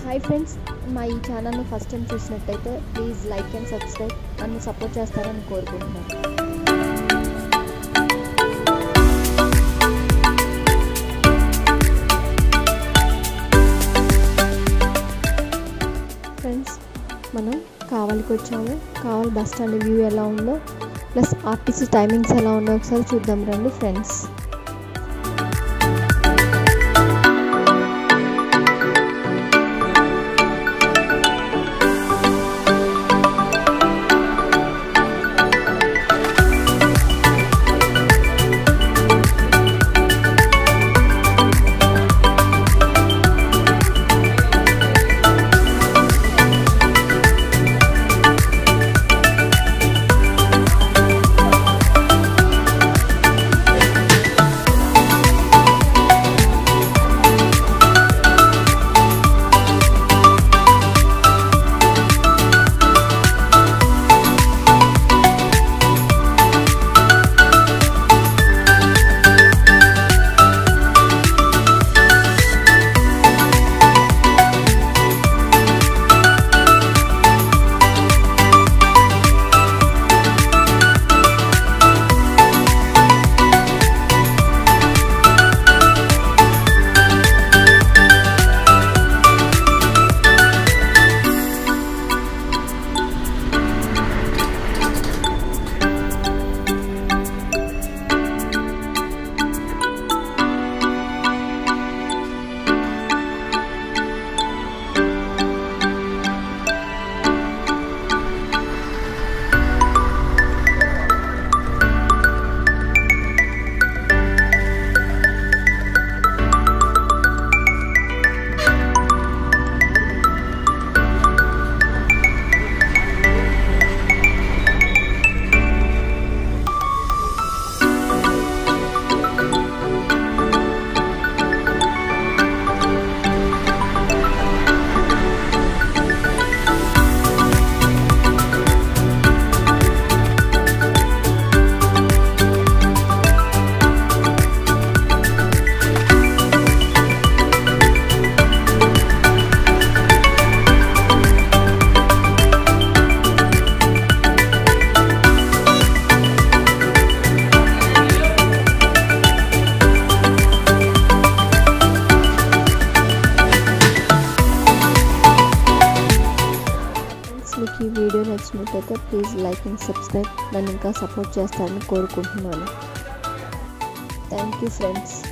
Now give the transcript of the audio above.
Hi friends, my channel ను first time చూసినట్లయితే please like and subscribe నన్ను support చేస్తారని కోరుకుంటున్నాను. ఫ్రెండ్స్, మనం కావలికి వచ్చాము. కావలి బస్ స్టాండ్ వ్యూ ఎలా ఉందో ప్లస్ ఆర్టీసీ టైమింగ్స్ ఎలా ఉందో ఒకసారి చూద్దాం రండి ఫ్రెండ్స్. మీకు ఈ వీడియో నచ్చినట్లయితే ప్లీజ్ లైక్ అండ్ సబ్స్క్రైబ్ నన్ను ఇంకా సపోర్ట్ చేస్తారని కోరుకుంటున్నాను. Thank you friends.